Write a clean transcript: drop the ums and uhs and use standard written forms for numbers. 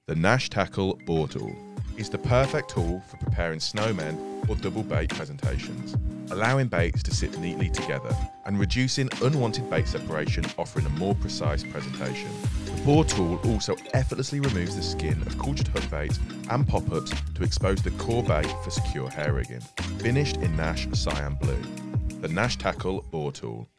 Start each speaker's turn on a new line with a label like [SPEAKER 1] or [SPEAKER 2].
[SPEAKER 1] The Nash Tackle Bore Tool is the perfect tool for preparing snowmen or double bait presentations, allowing baits to sit neatly together and reducing unwanted bait separation, offering a more precise presentation. The bore tool also effortlessly removes the skin of cultured hook baits and pop-ups to expose the core bait for secure hair rigging. Finished in Nash Cyan Blue. The Nash Tackle Bore Tool.